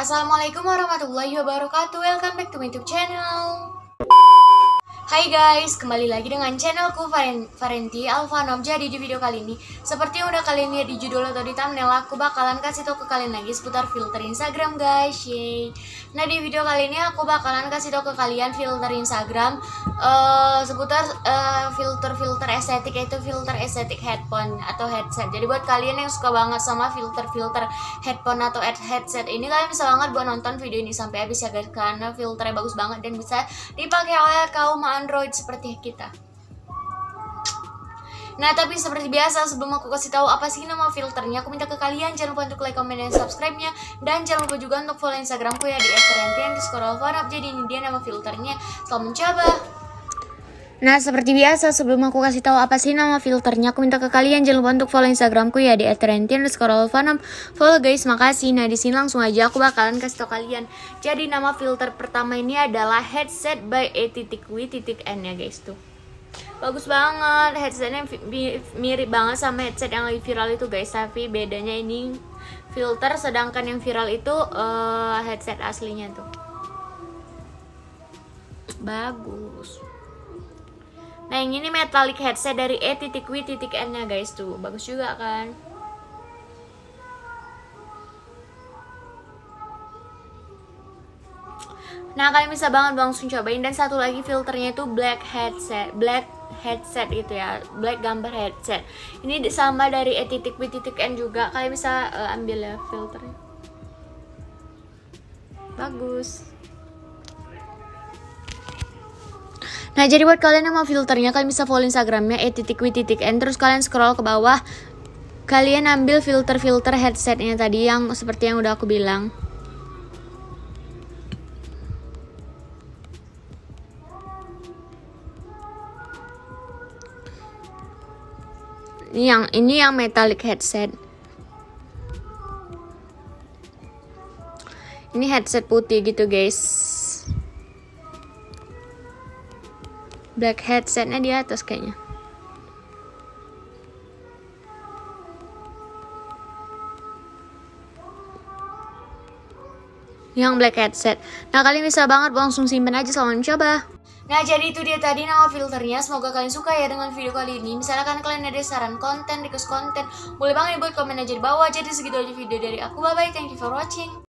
Assalamualaikum warahmatullahi wabarakatuh. Welcome back to my YouTube channel. Hai guys, kembali lagi dengan channelku Farenti Alfanom. Jadi di video kali ini, seperti yang udah kalian lihat di judul atau di thumbnail, aku bakalan kasih tau ke kalian lagi seputar filter Instagram guys. Yeay. Nah di video kali ini aku bakalan kasih tau ke kalian filter Instagram seputar filter estetik, yaitu filter estetik headphone atau headset. Jadi buat kalian yang suka banget sama filter headphone atau headset ini, kalian bisa banget buat nonton video ini sampai habis ya guys, karena filternya bagus banget dan bisa dipakai oleh kaum Android seperti kita. Nah, tapi seperti biasa, sebelum aku kasih tahu apa sih nama filternya, aku minta ke kalian jangan lupa untuk like, comment, dan subscribe-nya, dan jangan lupa juga untuk follow Instagramku ya di @rentian_up. Jadi ini dia nama filternya. Selamat mencoba. Nah, seperti biasa, sebelum aku kasih tahu apa sih nama filternya, aku minta ke kalian jangan lupa untuk follow Instagramku ya di @rentian_up. Follow guys, makasih. Nah, di sini langsung aja aku bakalan kasih tahu kalian. Jadi nama filter pertama ini adalah headset by E.W.N ya guys tuh. Bagus banget, headsetnya mirip banget sama headset yang lagi viral itu guys, tapi bedanya ini filter, sedangkan yang viral itu headset aslinya tuh. Bagus. Nah yang ini metallic headset dari E.W.N nya guys tuh, bagus juga kan. Nah kalian bisa banget langsung cobain. Dan satu lagi filternya itu black headset gitu ya, black gambar headset. Ini sama dari E.W.N juga, kalian bisa ambil ya filternya. Bagus. Nah jadi buat kalian yang mau filternya, kalian bisa follow Instagramnya E.W.N, terus kalian scroll ke bawah, kalian ambil filter headsetnya tadi yang seperti yang udah aku bilang. Ini yang metallic headset. Ini headset putih gitu guys. Black headsetnya di atas kayaknya. Yang black headset. Nah kalian bisa banget langsung simpen aja, selamat mencoba. Nah jadi itu dia tadi nama filternya. Semoga kalian suka ya dengan video kali ini. Misalkan kalian ada saran konten, request konten, boleh banget buat komen aja di bawah. Jadi segitu aja video dari aku. Bye bye, thank you for watching.